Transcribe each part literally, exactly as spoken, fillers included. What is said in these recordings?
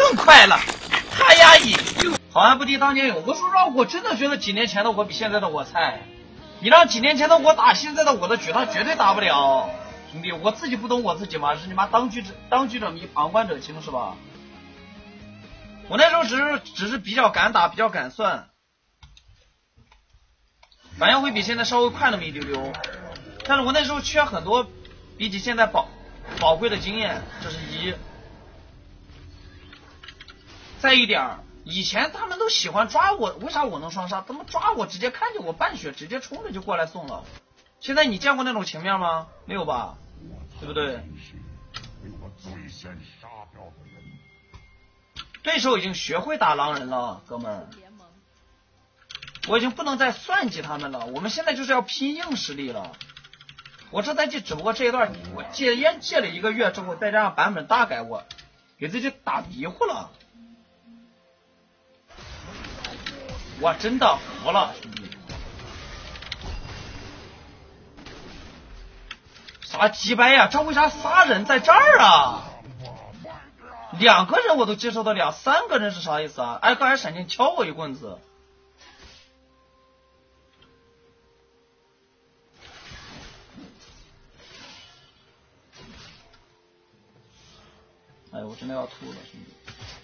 更快了，太压抑。好汉不提当年勇，我说实话，我真的觉得几年前的我比现在的我菜。你让几年前的我打现在的我的局，他绝对打不了。兄弟，我自己不懂我自己吗？是你妈当局者当局者迷，旁观者清是吧？我那时候只是只是比较敢打，比较敢算，反应会比现在稍微快那么一丢丢。但是我那时候缺很多，比起现在宝宝贵的经验，这是一。再一点，以前他们都喜欢抓我，为啥我能双杀？他们抓我直接看见我半血，直接冲着就过来送了。现在你见过那种情面吗？没有吧？对不对？对手已经学会打狼人了，哥们儿，我已经不能再算计他们了。我们现在就是要拼硬实力了。我这赛季只不过这一段我戒烟戒了一个月之后，再加上版本大改，我给自己打迷糊了。我真的服了，兄弟！啥鸡掰呀？这为啥仨人在这儿啊？两个人我都接受得了，三个人是啥意思啊？挨个还闪电敲我一棍子。哎，我真的要吐了，兄弟！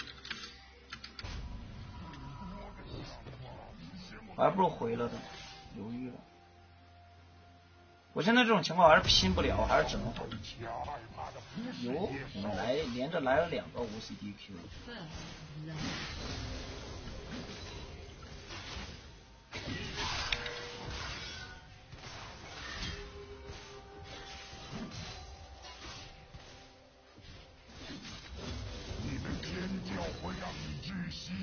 我还不如回了的，犹豫了。我现在这种情况还是拼不了，还是只能回。哟，我们来连着来了两个无 C D Q。 你的尖叫会让你窒息。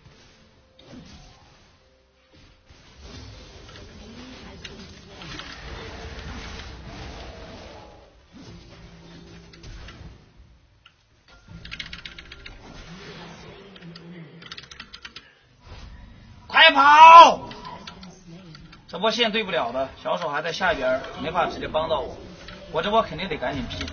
快跑！这波线对不了的，小手还在下边，没法直接帮到我。我这波肯定得赶紧拼。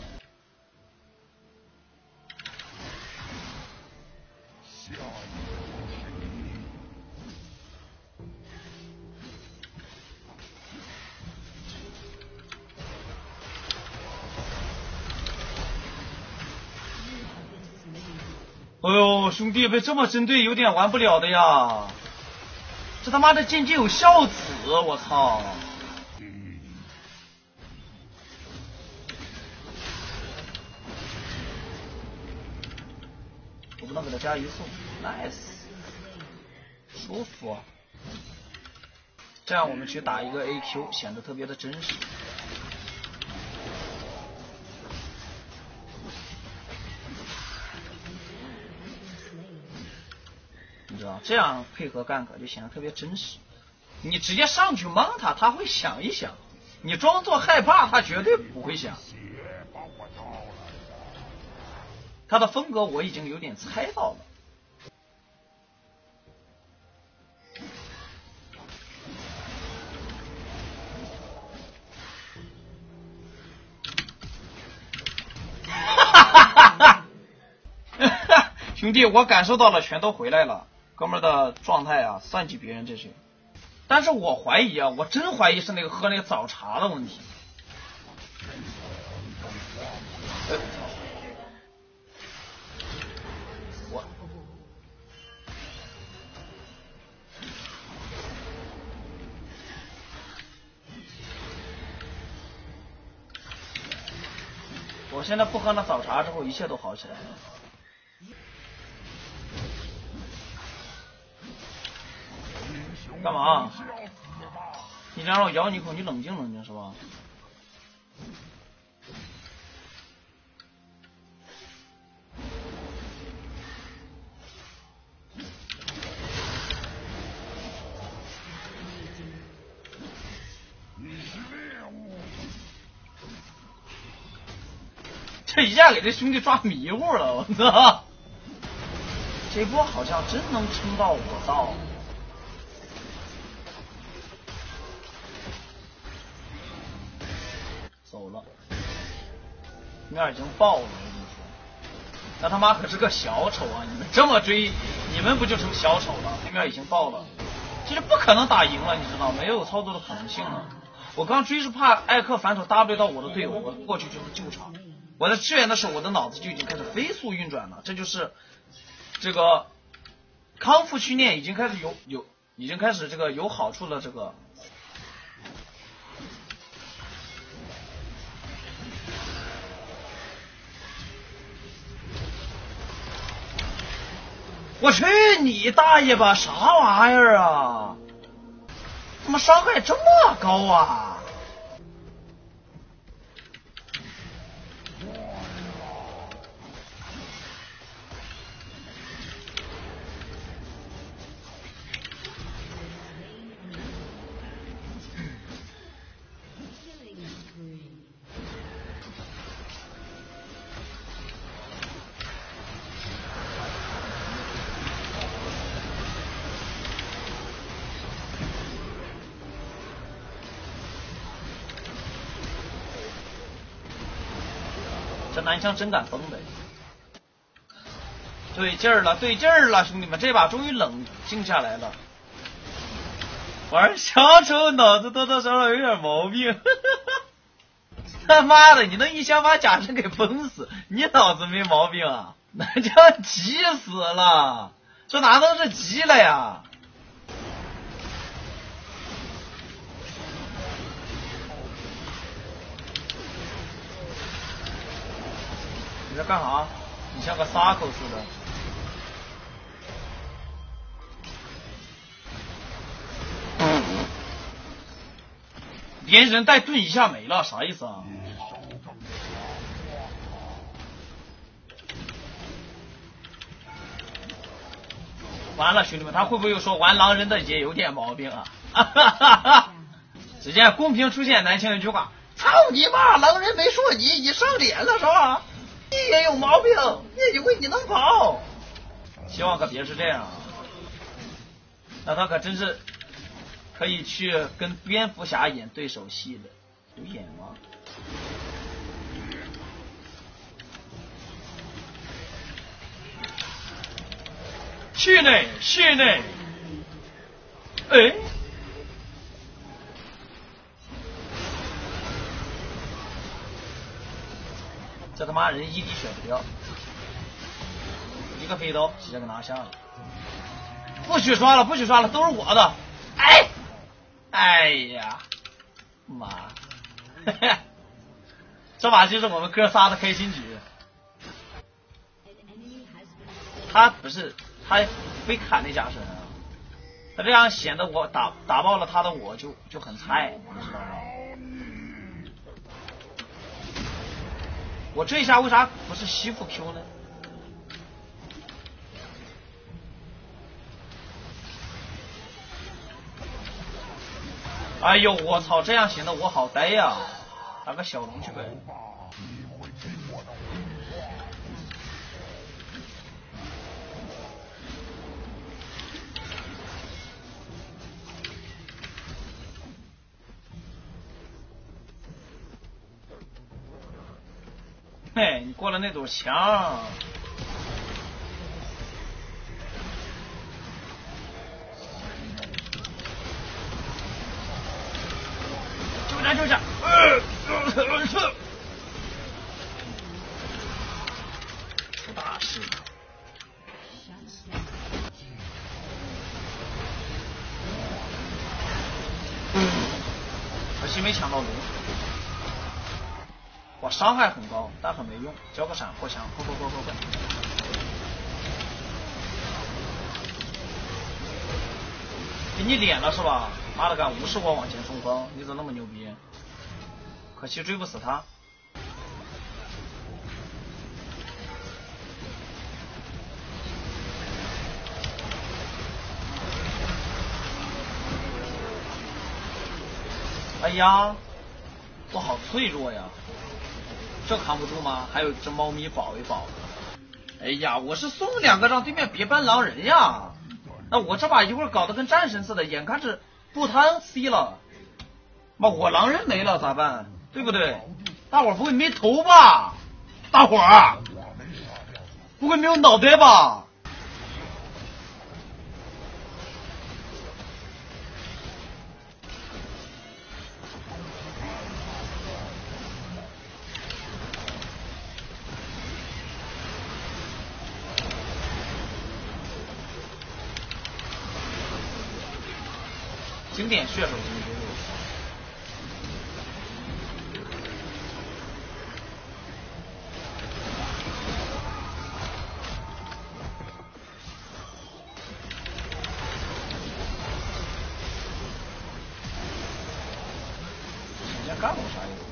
哎呦，兄弟，被这么针对，有点玩不了的呀！这他妈的渐渐有孝子，我操！我不能给他加移速 ，nice， 舒服。这样我们去打一个 A Q， 显得特别的真实。你知道，这样配合干戈就显得特别真实。你直接上去蒙他，他会想一想；你装作害怕，他绝对不会想。他的风格我已经有点猜到了。哈哈哈哈！兄弟，我感受到了，全都回来了。哥们儿的状态啊，算计别人这是。但是我怀疑啊，我真怀疑是那个喝那个早茶的问题。呃、我我现在不喝那早茶之后，一切都好起来了。干嘛？你想让我咬你一口，你冷静冷静是吧？这一下给这兄弟抓迷糊了，我操！这波好像真能撑到我到。走了，面已经爆了，我跟你说。 那他妈可是个小丑啊！你们这么追，你们不就成小丑了？对面已经爆了，其实不可能打赢了，你知道，没有操作的可能性了。我刚追是怕艾克反手 W 到我的队友，我过去就是救场。我在支援的时候，我的脑子就已经开始飞速运转了，这就是这个康复训练已经开始有有已经开始这个有好处了。这个我去你大爷吧，啥玩意儿啊？他妈伤害这么高啊！这男枪真敢崩的，对劲儿了，对劲儿了，兄弟们，这把终于冷静下来了。玩小丑脑子多多少少有点毛病，他妈的，你能一枪把假神给崩死，你脑子没毛病啊？那叫急死了，这哪能是急了呀？你在干啥？你像个撒口似的。连人带盾一下没了，啥意思啊？完了，兄弟们，他会不会又说玩狼人的也有点毛病啊？哈哈哈哈！只见公屏出现南青一句话：“操你妈！狼人没说你，你上脸了是吧？你也有毛病，你以为你能跑？”希望可别是这样啊！那他可真是可以去跟蝙蝠侠演对手戏的，有演吗？去内去内，哎，这他妈人一滴血不掉，一个飞刀直接给拿下了。不许刷了，不许刷了，都是我的。哎，哎呀，妈，这把就是我们哥仨的开心局。他不是他非砍那假神啊，他这样显得我打打爆了他的我就就很菜，你知道吗？我这一下为啥不是吸附 Q 呢？哎呦我操，这样显得我好呆呀！打个小龙去呗。嘿，你过了那堵墙。就这就这，呃，出大事了。可惜没抢到龙。我伤害很高，但很没用，交个闪破墙，快快快快快！给你脸了是吧？妈的，敢无视我往前冲锋，你怎么那么牛逼？可惜追不死他。哎呀，我好脆弱呀！这扛不住吗？还有一只猫咪保一保。哎呀，我是送两个让对面别搬狼人呀！那我这把一会儿搞得跟战神似的，眼看着不贪 C 了，妈我狼人没了咋办？对不对？大伙儿不会没头吧？大伙儿， 不会没有脑袋吧？经典血手之一。人家干我啥用？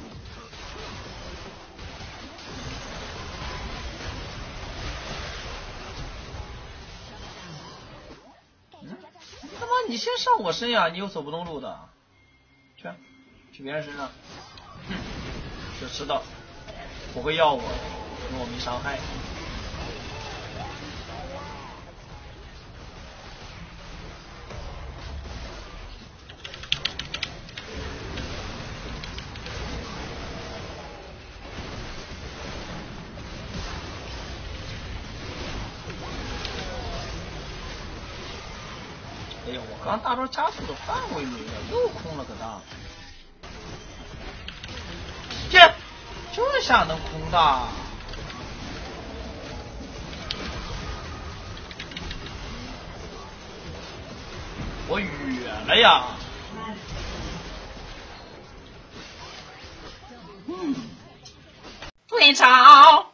嗯，他妈你先上我身呀！你又走不动路的，去，去别人身上。哼，就知道不会要我，因为我没伤害。哎呀，我刚大招加速的范围没了，又空了个大。这这下能空大？我远了呀！嗯，退潮。